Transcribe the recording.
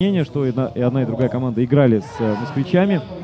мнение, что и одна, и другая команда играли с москвичами.